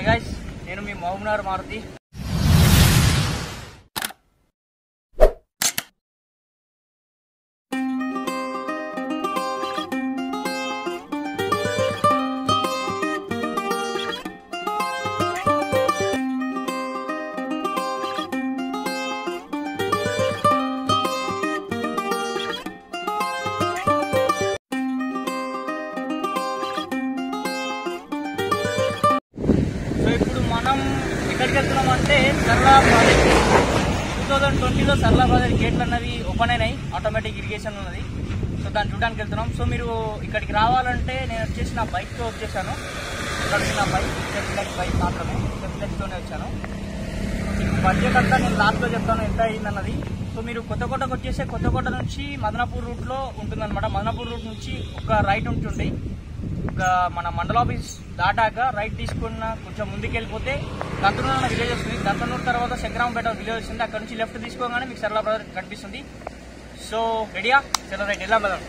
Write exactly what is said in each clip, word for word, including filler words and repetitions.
Hi guys, నేను మీ మహబూబ్నగర్ మారుతి. మనం ఎక్కడికి వెళ్తున్నామంటే సరళా ప్రాజెక్ట్ టూ థౌజండ్ ట్వంటీలో సరళా ప్రాజెక్ట్ గేట్లు అన్నవి ఓపెన్ అయినాయి, ఆటోమేటిక్ ఇరిగేషన్ ఉన్నది. సో దాన్ని చూడడానికి వెళ్తున్నాం. సో మీరు ఇక్కడికి రావాలంటే నేను వచ్చేసి నా బైక్తో వచ్చేసాను. ఇక్కడికి నా బైక్ సెఫ్లెక్స్ బైక్ మాత్రమే, సెఫ్లెక్స్తోనే వచ్చాను. మీకు బడ్జెట్ అంతా నేను లాస్ట్లో చెప్తాను ఎంత అయిందన్నది. సో మీరు కొత్తకోటకు వచ్చేస్తే కొత్తకోట నుంచి మదనపూర్ రూట్లో ఉంటుందన్నమాట. మదనపూర్ రూట్ నుంచి ఒక రైట్ ఉంటుంది. ఒక మన మండల ఆఫీస్ దాటాక రైట్ తీసుకున్న కొంచెం ముందుకు వెళ్ళిపోతే దంతనూరు అన్న విలేజ్ వస్తుంది. దంతనూరు తర్వాత శంకరాంపేట విలేజ్ వస్తుంది. అక్కడ నుంచి లెఫ్ట్ తీసుకోగానే మీకు సరళా ప్రాజెక్ట్ కనిపిస్తుంది. సో రెడీయా? సరే రైట్ వెళ్ళాం కదా.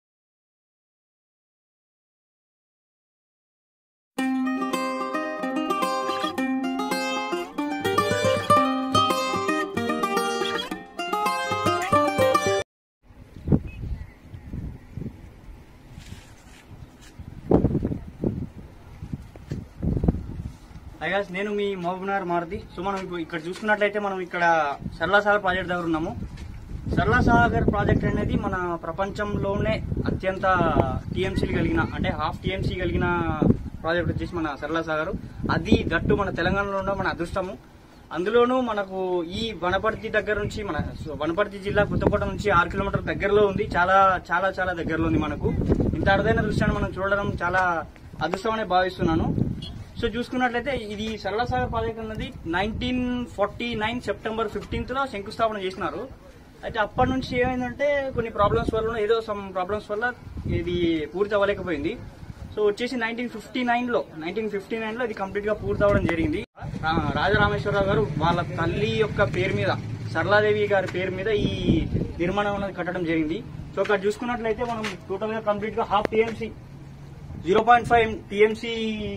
గైస్, నేను మీ మహబూబ్నగర్ మారుతి. సో మనం ఇప్పుడు ఇక్కడ చూసుకున్నట్లయితే మనం ఇక్కడ సరళా సాగర్ ప్రాజెక్ట్ దగ్గర ఉన్నాము. సరళా సాగర్ ప్రాజెక్ట్ అనేది మన ప్రపంచంలోనే అత్యంత టీఎంసీలు కలిగిన, అంటే హాఫ్ టీఎంసీ కలిగిన ప్రాజెక్ట్ వచ్చేసి మన సరళా సాగర్. అది గట్టు మన తెలంగాణలో ఉన్న మన అదృష్టము. అందులోనూ మనకు ఈ వనపర్తి దగ్గర నుంచి, మన వనపర్తి జిల్లా కొత్తకోట నుంచి ఆరు కిలోమీటర్ దగ్గరలో ఉంది. చాలా చాలా చాలా దగ్గరలో ఉంది మనకు. ఇంత అరుదైన దృశ్యాన్ని మనం చూడడం చాలా అదృష్టం అనే భావిస్తున్నాను. సో చూసుకున్నట్లయితే ఇది సరళా సాగర్ ప్రాజెక్ట్ అన్నది nineteen forty nine September fifteenth లో శంకుస్థాపన చేసినారు. అయితే అప్పటి నుంచి ఏమైందంటే కొన్ని ప్రాబ్లమ్స్ వల్ల, ఏదో సమ్ ప్రాబ్లమ్స్ వల్ల ఇది పూర్తి అవ్వలేకపోయింది. సో వచ్చేసి నైన్టీన్ ఫిఫ్టీ నైన్ లో నైన్టీన్ ఫిఫ్టీ నైన్ లో ఇది కంప్లీట్ గా పూర్తి అవ్వడం జరిగింది. రాజరామేశ్వరరావు గారు వాళ్ళ తల్లి యొక్క పేరు మీద, సరళాదేవి గారి పేరు మీద ఈ నిర్మాణం అనేది కట్టడం జరిగింది. సో అక్కడ చూసుకున్నట్లయితే మనం టోటల్ గా కంప్లీట్ గా half TMC, zero point five TMC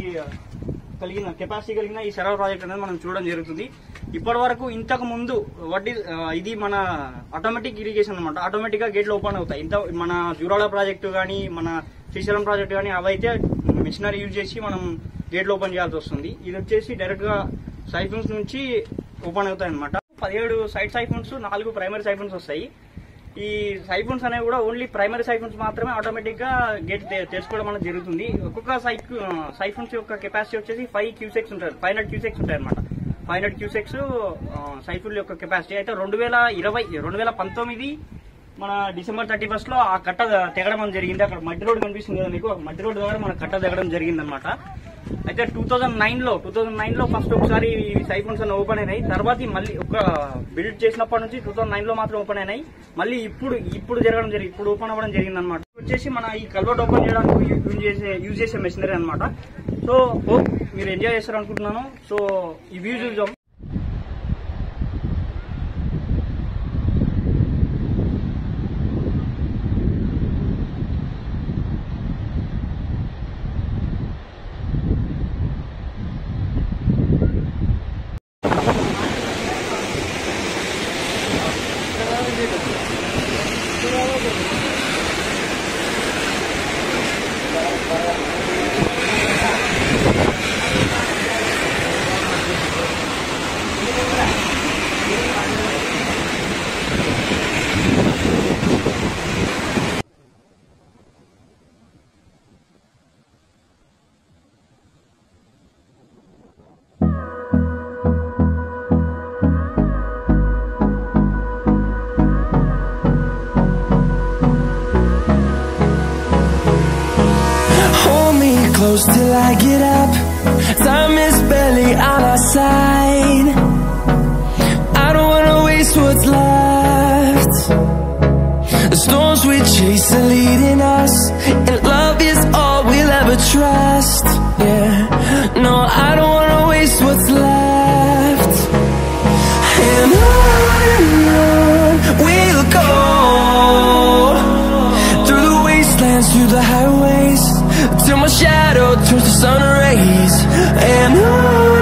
కలిగిన కెపాసిటీ కలిగిన ఈ సరళ ప్రాజెక్ట్ అనేది మనం చూడడం జరుగుతుంది. ఇప్పటి వరకు ఇంతకు ముందు వడ్డీ ఇది మన ఆటోమేటిక్ ఇరిగేషన్ అనమాట. ఆటోమేటిక్ గా గేట్లు ఓపెన్ అవుతాయి. ఇంత మన జూరాల ప్రాజెక్టు కానీ, మన శ్రీశైలం ప్రాజెక్టు కానీ అవైతే మిషనరీ యూజ్ చేసి మనం గేట్లు ఓపెన్ చేయాల్సి వస్తుంది. ఇది వచ్చేసి డైరెక్ట్ గా సైఫన్స్ నుంచి ఓపెన్ అవుతాయి అనమాట. పదిహేడు సైడ్ సైఫన్స్, నాలుగు ప్రైమరీ సైఫన్స్ వస్తాయి. ఈ సైఫన్స్ అనేవి కూడా ఓన్లీ ప్రైమరీ సైఫన్స్ మాత్రమే ఆటోమేటిక్ గా గేట్ తెరుచుకోవడం అనేది జరుగుతుంది. ఒక్కొక్క సైఫన్స్ యొక్క కెపాసిటీ వచ్చేసి ఫైవ్ క్యూసెక్స్ ఉంటుంది, ఫైవ్ హండ్రెడ్ క్యూసెక్స్ ఉంటాయి అనమాట. ఫైవ్ హండ్రెడ్ క్యూసెక్స్ సైఫుల్ యొక్క కెపాసిటీ. అయితే రెండు వేల ఇరవై రెండు వేల పంతొమ్మిది మన డిసెంబర్ థర్టీ ఫస్ట్ లో ఆ కట్ట తెగడం అని జరిగింది. అక్కడ మట్టి రోడ్ కనిపిస్తుంది కదా మీకు, మట్టి రోడ్ ద్వారా మన కట్ట తెగడం జరిగింది అనమాట. అయితే టూ థౌజండ్ నైన్ లో టూ థౌజండ్ నైన్ లో ఫస్ట్ ఒకసారి సైఫోన్స్ అన్ని ఓపెన్ అయినాయి. తర్వాత మళ్ళీ ఒక బిల్డ్ చేసినప్పటి నుంచి టూ థౌసండ్ నైన్ లో మాత్రం ఓపెన్ అయినాయి. మళ్ళీ ఇప్పుడు ఇప్పుడు జరగడం జరిగింది, ఇప్పుడు ఓపెన్ అవ్వడం జరిగింది అనమాట. వచ్చేసి మన ఈ కల్వర్ట్ ఓపెన్ చేయడానికి యూజ్ చేసే యూజ్ చేసే మెషినరీ అనమాట. సో హోప్ మీరు ఎంజాయ్ చేస్తారు అనుకుంటున్నాను. సో ఈ వ్యూ చూద్దాం. Close till I get up. Time is barely on our side. I don't wanna waste what's left. The storms we chase are leading us, and love is all we'll ever trust. Yeah, no, I don't wanna waste what's left. And on and on we'll go, through the wastelands, through the highways, till my shadow turns to sun rays. And on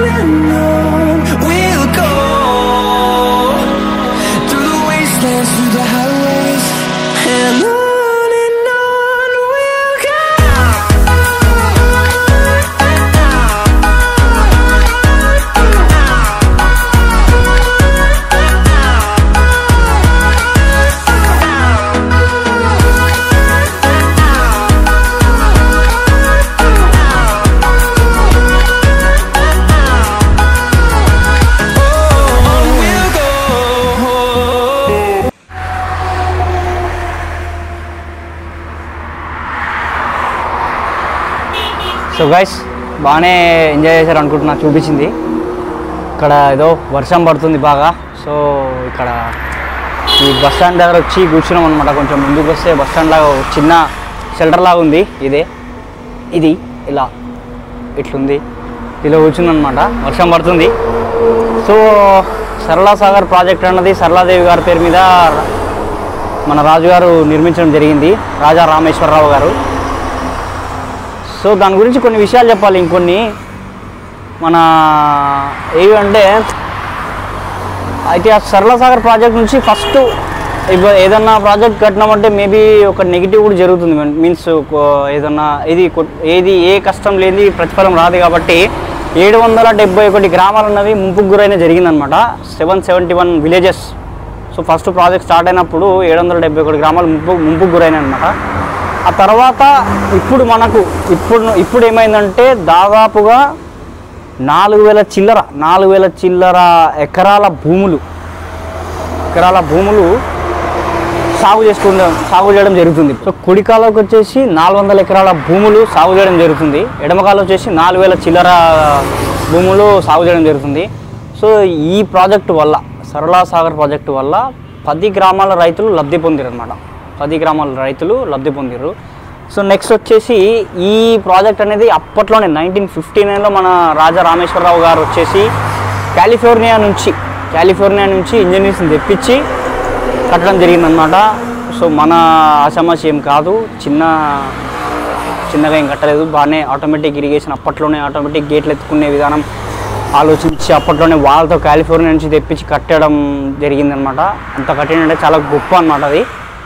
so guys బాగానే enjoy చేశారు అనుకుంటున్నా, చూపించింది. ఇక్కడ ఏదో వర్షం పడుతుంది బాగా. So ఇక్కడ ఈ బస్ స్టాండ్ దగ్గర వచ్చి కూర్చున్నాం అనమాట. కొంచెం ముందుకు వస్తే బస్ స్టాండ్ లాగా చిన్న షెల్టర్ లాగా ఉంది. ఇదే ఇది ఇలా ఇట్లుంది, ఇలా కూర్చుందనమాట. వర్షం పడుతుంది. సో సరళా సాగర్ ప్రాజెక్ట్ అన్నది సరళాదేవి గారి పేరు మీద మన రాజుగారు నిర్మించడం జరిగింది, రాజా రామేశ్వరరావు గారు. సో దాని గురించి కొన్ని విషయాలు చెప్పాలి. ఇంకొన్ని మన ఏవి అంటే, అయితే ఆ సరళా సాగర్ ప్రాజెక్ట్ నుంచి ఫస్ట్ ఏదన్నా ప్రాజెక్ట్ కట్టినామంటే మేబీ ఒక నెగిటివ్ కూడా జరుగుతుంది. మీన్స్ ఏదన్నా ఇది ఏది ఏ కష్టం లేని ప్రతిఫలం రాదు. కాబట్టి ఏడు వందల డెబ్బై ఒకటి గ్రామాలు అన్నవి ముంపుకు గురైన జరిగిందనమాట. Seven seventy one villages. So first project start అయినప్పుడు ఏడు వందల డెబ్బై ఒకటి గ్రామాలు ముంపు ముంపుకు గురైనాయి అనమాట. ఆ తర్వాత ఇప్పుడు మనకు ఇప్పుడు ఇప్పుడు ఏమైందంటే దాదాపుగా నాలుగు వేల చిల్లర నాలుగు వేల చిల్లర ఎకరాల భూములు ఎకరాల భూములు సాగు చేసుకుంటే సాగు చేయడం జరుగుతుంది. సో కుడికాలకు వచ్చేసి నాలుగు వందల ఎకరాల భూములు సాగు చేయడం జరుగుతుంది. ఎడమకాలు వచ్చేసి నాలుగు వేల చిల్లర భూములు సాగు చేయడం జరుగుతుంది. సో ఈ ప్రాజెక్టు వల్ల, సరళా సాగర్ ప్రాజెక్టు వల్ల పది గ్రామాల రైతులు లబ్ధి పొందారు అనమాట. పది గ్రామాల రైతులు లబ్ధి పొందారు. సో నెక్స్ట్ వచ్చేసి ఈ ప్రాజెక్ట్ అనేది అప్పట్లోనే నైన్టీన్ ఫిఫ్టీ నైన్లో మన రాజా రామేశ్వరరావు గారు వచ్చేసి కాలిఫోర్నియా నుంచి కాలిఫోర్నియా నుంచి ఇంజనీర్స్ని తెప్పించి కట్టడం జరిగిందనమాట. సో మన ఆషామాషి ఏం కాదు, చిన్న చిన్నగా ఏం కట్టలేదు. బాగానే ఆటోమేటిక్ ఇరిగేషన్ అప్పట్లోనే ఆటోమేటిక్ గేట్లు ఎత్తుకునే విధానం ఆలోచించి అప్పట్లోనే వాళ్ళతో కాలిఫోర్నియా నుంచి తెప్పించి కట్టడం జరిగిందనమాట. అంత కట్టినంటే చాలా గొప్ప అనమాట అది.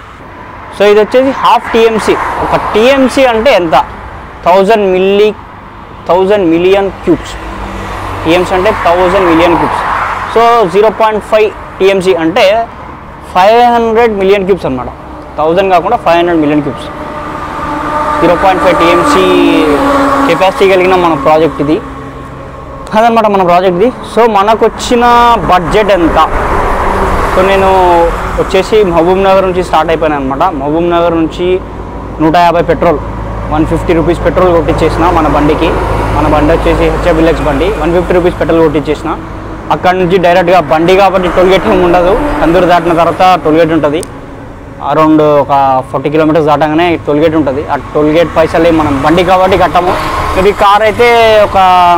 సో ఇది వచ్చేసి హాఫ్ టీఎంసీ. ఒక టీఎంసీ అంటే ఎంత? Thousand milli thousand million cubes. TMC అంటే thousand million cubes. So zero point five TMC అంటే ఫైవ్ హండ్రెడ్ మిలియన్ క్యూబ్స్ అనమాట. థౌజండ్ కాకుండా five hundred million cubes. Zero point five TMC capacity కలిగిన మన project ఇది. అదనమాట మన ప్రాజెక్ట్ది. సో మనకు వచ్చిన బడ్జెట్ ఎంత? సో నేను వచ్చేసి మహబూబ్ నగర్ నుంచి స్టార్ట్ అయిపోయాను అనమాట. మహబూబ్ నగర్ నుంచి నూట యాభై petrol one fifty rupees petrol కొట్టించేసిన మన బండికి. మన బండి వచ్చేసి హెచ్ఎఫ్ఎల్ఎక్స్ బండి. వన్ ఫిఫ్టీ రూపీస్ పెట్రోల్ కొట్టించేసిన. అక్కడ నుంచి డైరెక్ట్గా బండి కాబట్టి టోల్గేట్ ఏమి ఉండదు. కందూరు దాటిన తర్వాత టోల్గేట్ ఉంటుంది. అరౌండ్ ఒక ఫార్టీ కిలోమీటర్స్ దాటగానే టోల్గేట్ ఉంటుంది. ఆ టోల్గేట్ పైసలే మనం బండి కాబట్టి కట్టము. ఇది కార్ అయితే ఒక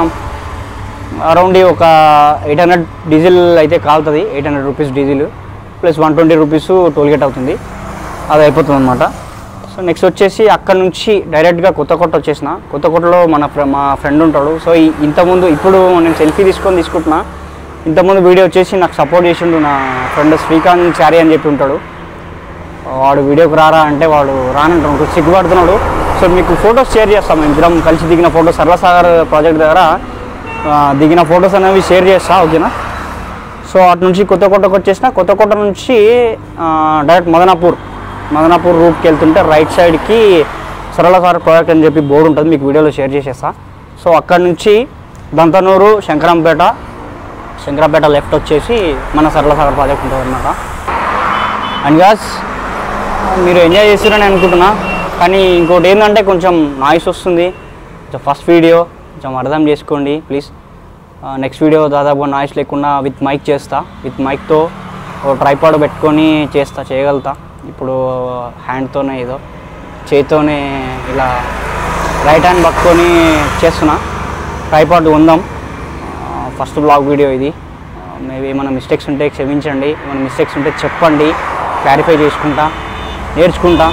అరౌండ్ ఒక ఎయిట్ హండ్రెడ్ డీజిల్ అయితే కాలుతుంది. Eight hundred rupees diesel plus one twenty rupees tollgate అవుతుంది. అది అయిపోతుంది అనమాట. సో నెక్స్ట్ వచ్చేసి అక్కడ నుంచి డైరెక్ట్గా కొత్తకోట వచ్చేసిన. కొత్తకోటలో మన మా ఫ్రెండ్ ఉంటాడు. సో ఇంతకుముందు ఇప్పుడు నేను సెల్ఫీ తీసుకొని తీసుకుంటున్నా. ఇంతకుముందు వీడియో వచ్చేసి నాకు సపోర్ట్ చేసిండు నా ఫ్రెండ్ శ్రీకాంత్ చారి అని చెప్పి ఉంటాడు. వాడు వీడియోకి రారా అంటే వాడు రానంటాడు, సిగ్గుపడుతున్నాడు. సో మీకు ఫొటోస్ షేర్ చేస్తాం. ఇద్దరం కలిసి దిగిన ఫోటోస్ సరళా సాగర్ ప్రాజెక్ట్ దగ్గర దిగిన ఫొటోస్ అనేవి షేర్ చేస్తా, ఓకేనా? సో అటు నుంచి కొత్తకోటకు వచ్చేసిన. కొత్తకోట నుంచి డైరెక్ట్ మదనాపూర్ మదనాపూర్ రూట్కి వెళ్తుంటే రైట్ సైడ్కి సరళా సాగర్ ప్రాజెక్ట్ అని చెప్పి బోర్డు ఉంటుంది, మీకు వీడియోలో షేర్ చేసేస్తా. సో అక్కడి నుంచి దంతనూరు, శంకరంపేట శంకరంపేట లెఫ్ట్ వచ్చేసి మన సరళా సాగర్ ప్రాజెక్ట్ ఉంటుంది అనమాట. అండ్ గాస్ మీరు ఎంజాయ్ చేస్తారని అనుకుంటున్నా. కానీ ఇంకోటి ఏంటంటే కొంచెం నాయిస్ వస్తుంది. ఫస్ట్ వీడియో కొంచెం అర్థం చేసుకోండి ప్లీజ్. నెక్స్ట్ వీడియో దాదాపుగా నాయిస్ లేకుండా విత్ మైక్ చేస్తా. విత్ మైక్తో ట్రైపాడ్ పెట్టుకొని చేస్తా, చేయగలుగుతా. ఇప్పుడు హ్యాండ్తోనే ఏదో చేతితోనే ఇలా రైట్ హ్యాండ్ పట్టుకొని చేస్తున్నా. ట్రైపాడ్ ఉందాం. ఫస్ట్ బ్లాగ్ వీడియో ఇది. మేబీ ఏమైనా మిస్టేక్స్ ఉంటే క్షమించండి. ఏమైనా మిస్టేక్స్ ఉంటే చెప్పండి, క్లారిఫై చేసుకుంటా, నేర్చుకుంటా.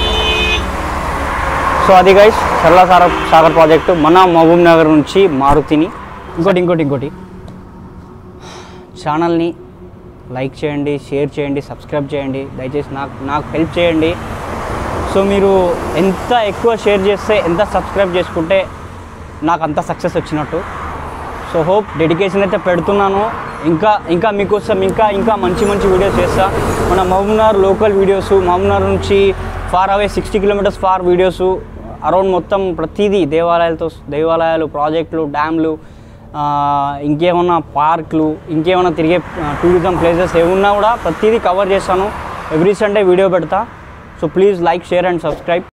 సో అది గైస్ సరళా సాగర్ సాగర్ ప్రాజెక్టు మన మహబూబ్ నగర్ నుంచి మారుతిని. ఇంకోటి ఇంకోటి ఇంకోటి ఛానల్ని లైక్ చేయండి, షేర్ చేయండి, సబ్స్క్రైబ్ చేయండి. దయచేసి నాకు నాకు హెల్ప్ చేయండి. సో మీరు ఎంత ఎక్కువ షేర్ చేస్తే, ఎంత సబ్స్క్రైబ్ చేసుకుంటే నాకు అంత సక్సెస్ వచ్చినట్టు. సో హోప్ డెడికేషన్ అయితే పెడుతున్నాను. ఇంకా ఇంకా మీకోసం ఇంకా ఇంకా మంచి మంచి వీడియోస్ చేస్తా. మన Mahabubnagar local videos, Mahabubnagar నుంచి far away sixty kilometers far videos, around మొత్తం ప్రతిదీ దేవాలయాలతో దేవాలయాలు, ప్రాజెక్టులు, డ్యామ్లు, ఇంకేమన్నా పార్కులు, ఇంకేమన్నా తిరిగే టూరిజం ప్లేసెస్ ఏమున్నా కూడా ప్రతిదీ కవర్ చేస్తాను. ఎవ్రీ సండే వీడియో పెడతా. So please like, share and subscribe.